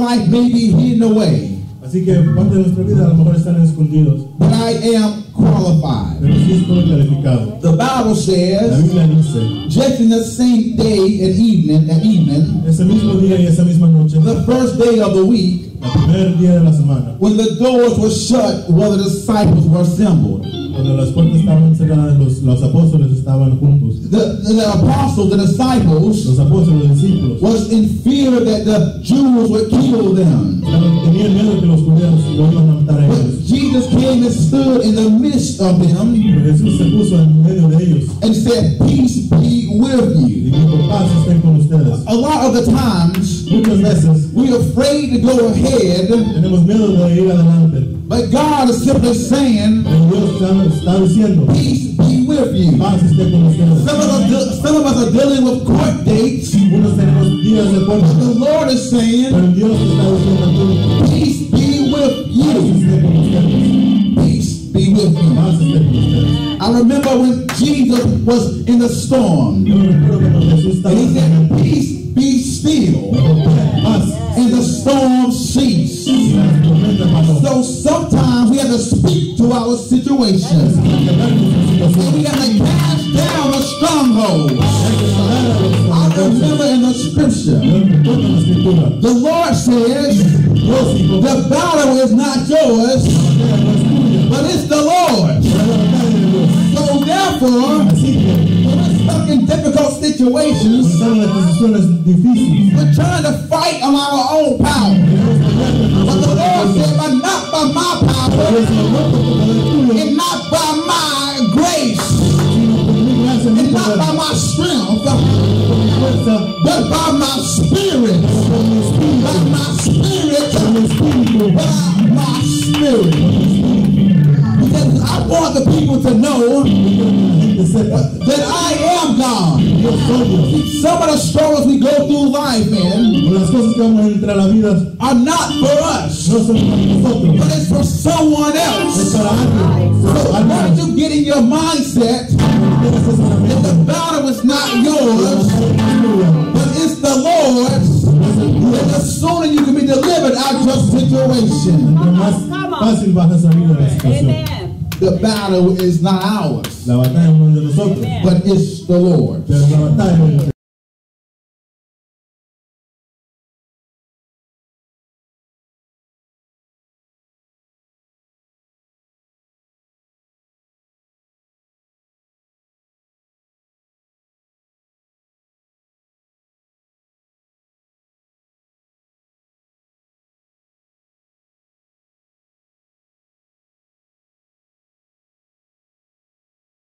life may be hidden away, Así que parte de nuestra vida a lo mejor están escondidos, but I am qualified. pero sí estoy calificado. The Bible La says, Biblia dice, just in the same day and evening, ese mismo día y esa misma noche, the first day of the week, el primer día de la semana, when the doors were shut, where the disciples were assembled, cuando las puertas estaban cerradas, los apóstoles estaban juntos. the apostles, the disciples, Los apóstoles, los discípulos, was in fear that the Jews would kill them. tenían miedo que los judíos lo iban a matar a But ellos. Jesus came and stood in the midst of them Pero Jesús se puso en medio de ellos and said, peace be with y you. dijo, paz estén con ustedes. A lot of the times, Muchas veces we're afraid to go ahead, tenemos miedo de ir adelante, but God is simply saying, pero Dios está diciendo, peace be with you. paz esté con ustedes. Some of us are dealing with court dates. Unos tenemos días de But puerta, the Lord is saying, pero Dios está diciendo, peace be with paz you. esté con ustedes. Peace be with you. Paz esté con ustedes. I remember when Jesus was in the storm, Yo recuerdo cuando Jesús estaba and he en said, peace be still, paz and the storm ceased. y la tormenta pasó. So sometimes we have to speak to our situations, and we have to cast down the strongholds. I remember in the scripture, the Lord says, the battle is not yours, but it's the Lord. So therefore, when we're stuck in difficult situations, we're trying to fight on our own power. But the Lord said, but not by my power, and not by my grace, and not by my strength, but by my spirit. By my spirit. By my spirit. Because I want the people to know that I am God. Some of the struggles we go through life, man, Las cosas que vamos a entrar a la vida are not for us, no son para nosotros, but it's for someone es else. para alguien. So I want you to get in your mindset that the battle is not yours, but it's the Lord's. And the sooner you can be delivered out of your situation. Más fácil vas a salir de la situación. Amen. The battle is not ours, La batalla no es de nosotros, Amen. but it's the Lord's. pero la batalla es de